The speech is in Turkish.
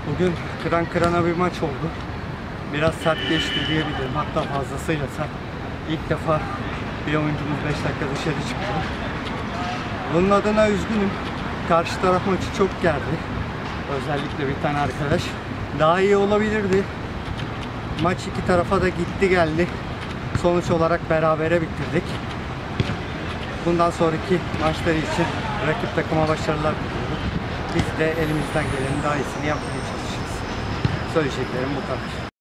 Bugün kıran kırana bir maç oldu. Biraz sert geçti diyebilirim. Hatta fazlasıyla sert. İlk defa bir oyuncumuz 5 dakika dışarı çıktı. Bunun adına üzgünüm. Karşı taraf maçı çok gerdi. Özellikle bir tane arkadaş. Daha iyi olabilirdi. Maç iki tarafa da gitti geldi. Sonuç olarak berabere bitirdik. Bundan sonraki maçları için rakip takıma başarılar diliyorum. Biz de elimizden gelenin daha iyisini yapmaya çalışacağız. Söyleyeceklerim bu kadar.